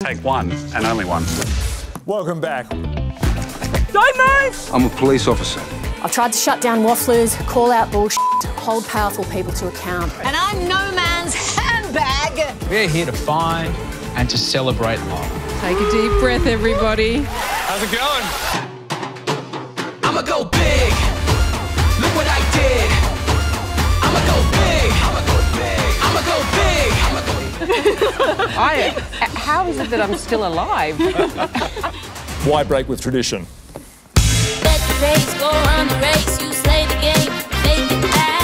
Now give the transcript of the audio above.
Take one and only one. Welcome back. Don't move! I'm a police officer. I've tried to shut down wafflers, call out bullshit, hold powerful people to account. And I'm no man's handbag. We're here to find and to celebrate love. Take a deep breath, everybody. How's it going? I'ma go big. Look what I did. I'ma go big. I'ma go big. I'ma go big. How is it that I'm still alive? Why break with tradition? Let the race go on the race, you slay the game, make it